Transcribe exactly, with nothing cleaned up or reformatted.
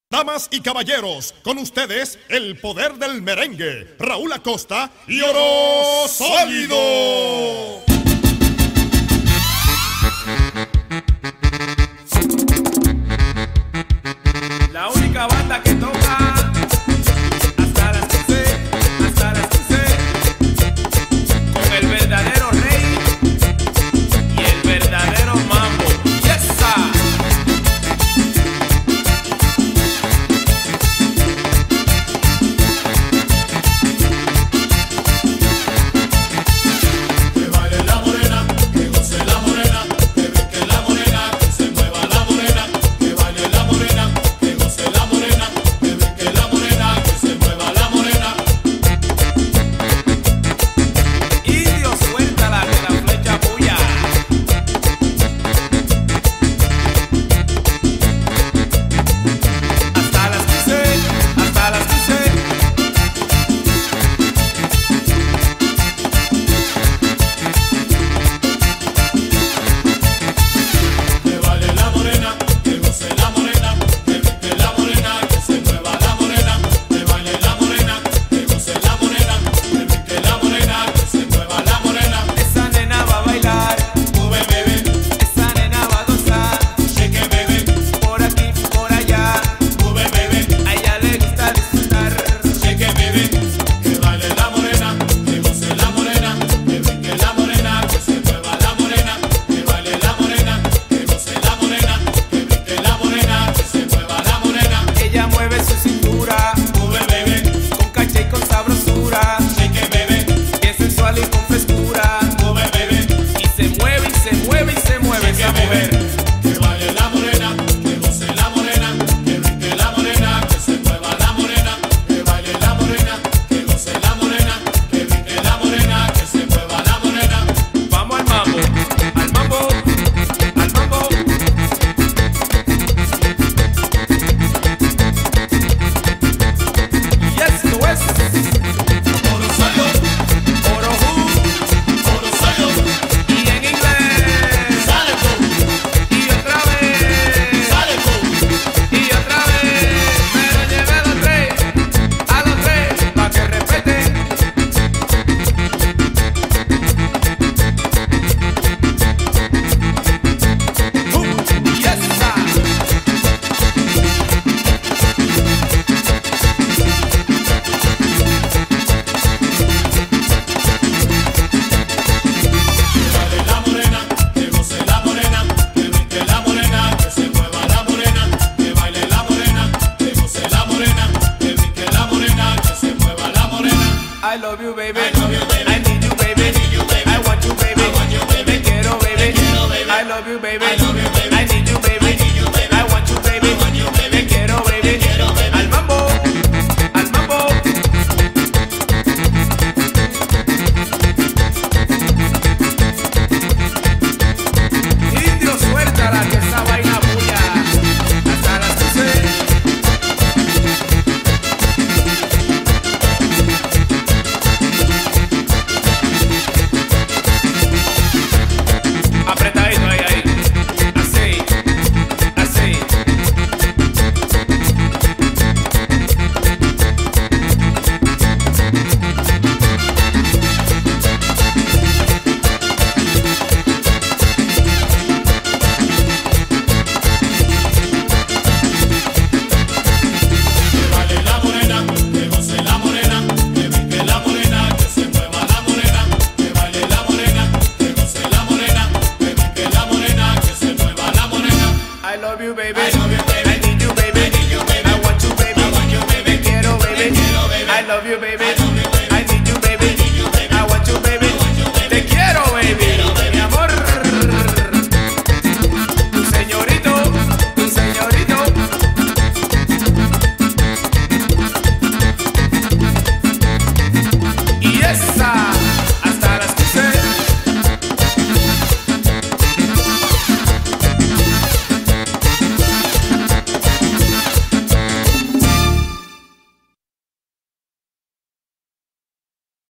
Damas y caballeros, con ustedes, el poder del merengue, Raúl Acosta y Oro Sólido. La única banda que toca hasta las quince, hasta las quince, con el verdadero rey y el verdadero mambo. Yes, sir. I love you, baby. I love you, baby. I need you, baby. I need you, baby. I want you, baby. I want you, baby. Te quiero, baby. Te quiero, baby. I love you, baby. I love you, baby. I need you, baby. I need you, baby. I want you, baby. I want you, baby. Te quiero, baby. Te quiero, baby. Al mambo, al mambo. Indio, suéltala que esa vaina bulla. Hasta las quince. I love you, baby. I love you, baby. I need you, baby. I need you, baby. I want you, baby. Te quiero, baby. Te quiero, baby. I love you, baby.